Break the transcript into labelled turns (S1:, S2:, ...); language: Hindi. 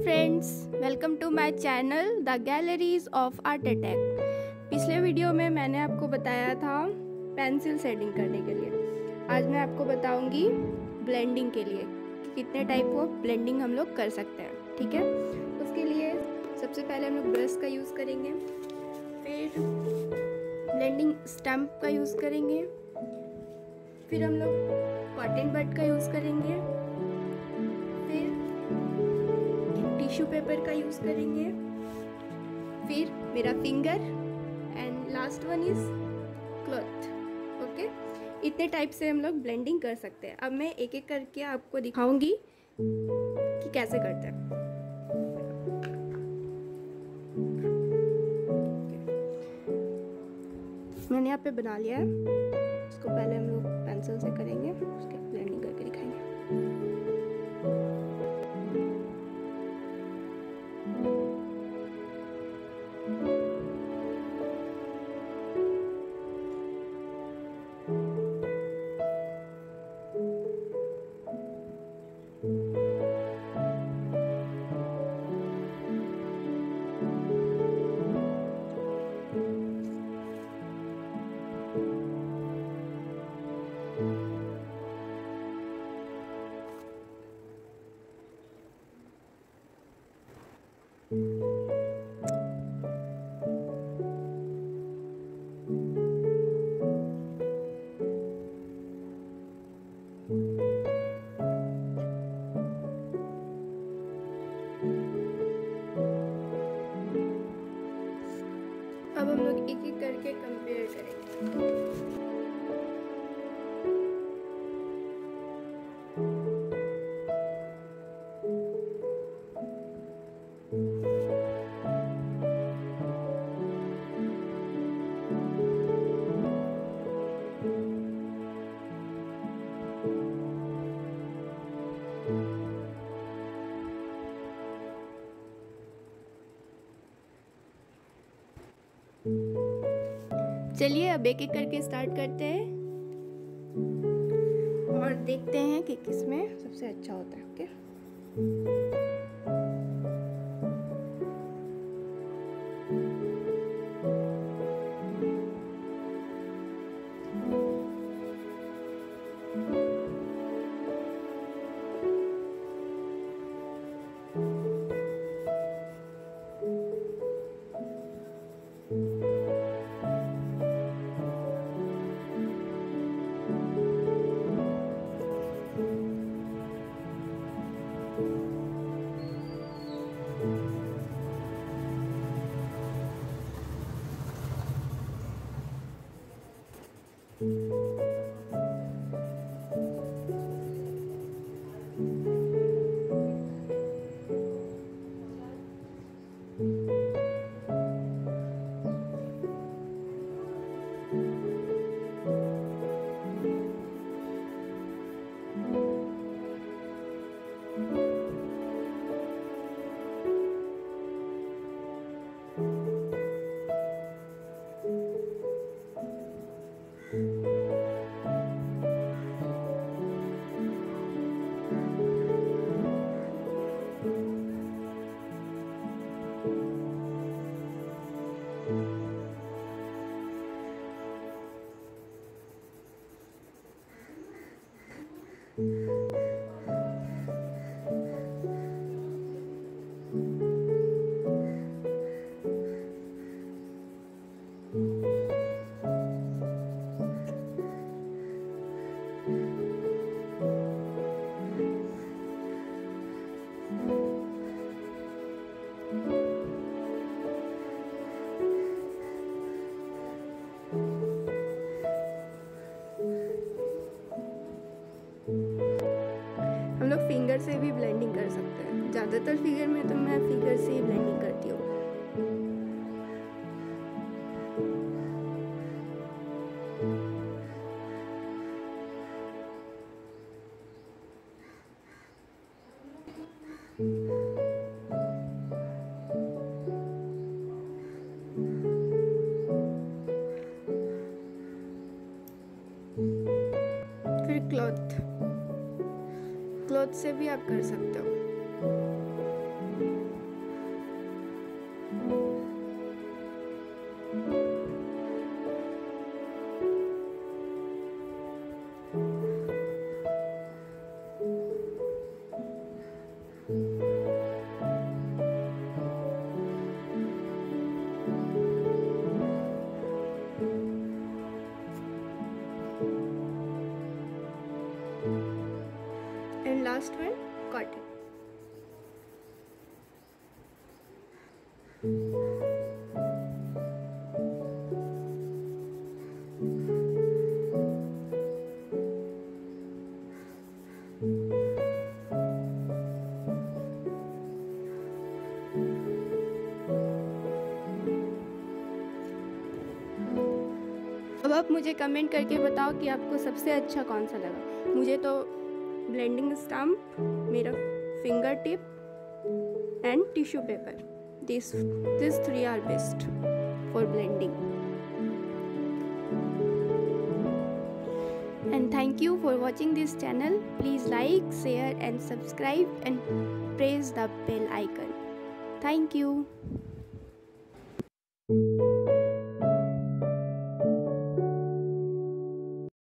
S1: Friends, welcome to my channel the galleries of art attack. पिछले वीडियो में मैंने आपको बताया था पेंसिल शेडिंग करने के लिए। आज मैं आपको बताऊंगी ब्लेंडिंग के लिए कि कितने टाइप ऑफ ब्लेंडिंग हम लोग कर सकते हैं। ठीक है, उसके लिए सबसे पहले हम लोग ब्रश का यूज़ करेंगे, फिर ब्लेंडिंग स्टम्प का यूज़ करेंगे, फिर हम लोग कॉटन बड का यूज़ करेंगे, फिर टिश्यू पेपर का यूज़ करेंगे, फिर मेरा finger and last one is cloth. Okay, इतने टाइप से हम लोग ब्लेंडिंग कर सकते हैं। अब मैं एक एक करके आपको दिखाऊंगी कि कैसे करते हैं। मैंने यहाँ पे बना लिया है, इसको पहले हम लोग पेंसिल से करेंगे, उसके ब्लेंडिंग करके दिखाएंगे। अब हम लोग एक एक करके कंपेयर करेंगे। चलिए अब एक एक करके स्टार्ट करते हैं और देखते हैं कि किसमें सबसे अच्छा होता है। ओके, हम लोग फिंगर से भी ब्लेंडिंग कर सकते हैं। ज़्यादातर फिगर में तो मैं फिंगर से ही ब्लेंडिंग करती हूँ। फिर क्लॉथ से भी आप कर सकते हो। and last one cotton. अब आप मुझे कमेंट करके बताओ कि आपको सबसे अच्छा कौन सा लगा। मुझे तो ब्लेंडिंग स्टम्प, मेरा finger tip and tissue paper, this 3 are best for blending. And thank you for watching this channel. Please like, share and subscribe and press the bell icon. Thank you.